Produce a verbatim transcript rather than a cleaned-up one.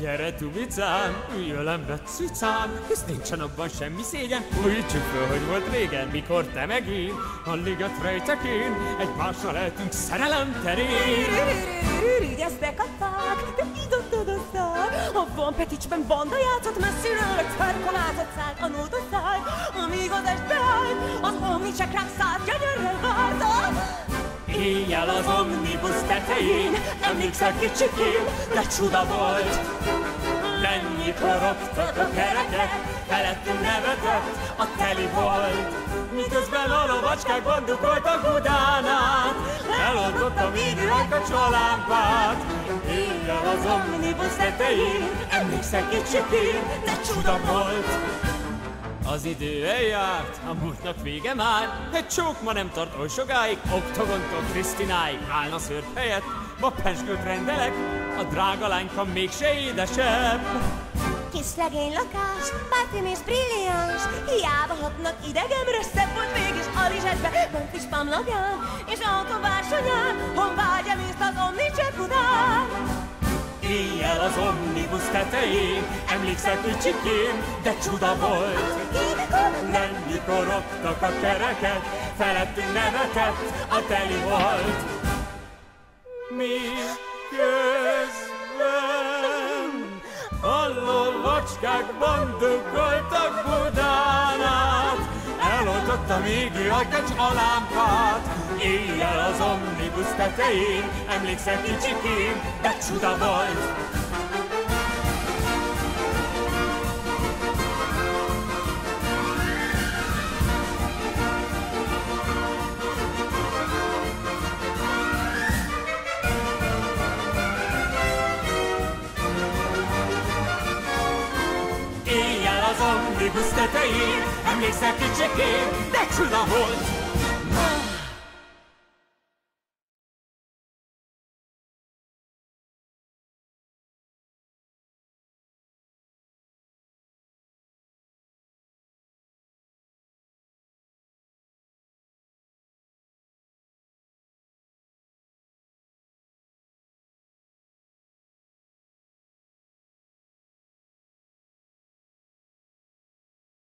Gyere, Tubicám, ülj ölembe, cicám, hisz nincsen abban semmi szégyen. Újítsuk föl, hogy volt régen, mikor te meg én, a liget rejtek én, egymással lehetünk szerelem terén. Ügyeztek a fák, de kidottad a szár. A Van Peticsben banda játszott messziről, egy szerkolázott száll a nótaszáll. Amíg az este állt, az omnicsek rám szállt, gyönyörrel vártam. Éjjel az omnibus tetején, emlékszel kicsikén, de csuda volt. Mennyi korogtak a kerekek, felettünk nevetett, a teli volt. Miközben a lovacskák bandukoltak Budán át, eloltotta még üveg a csalámpát. Éjjel az omnibus tetején, emlékszel kicsikén, de csuda volt. Az idő eljárt, a múltnak vége már, egy csók ma nem tart oly sokáig, Oktogontól Krisztináig állna szörp helyett, ma pezsgőt rendelek, a drága lányka mégse édesebb. Kis legény lakás, partim és brilliáns, hiába hatnak idegemre, szebb volt mégis Alizsesbe, van kis pamlagán, és autóbársonyán, hol vágyam észt az omnicsek után. Éjjel az omnibus tetején, emlékszel kicsikén, de csuda volt. Mennyi korogtak a kerekek, felettünk nevetett, a teli volt. Mi közben a lovacskák bandukoltak Budán át, eloltotta még ő a kecs a lámpát. Éjjel az omnibus tetején, emlékszel kicsikén, de csuda volt. Éjjel az omnibus tetején, emlékszel kicsikén, de csuda volt.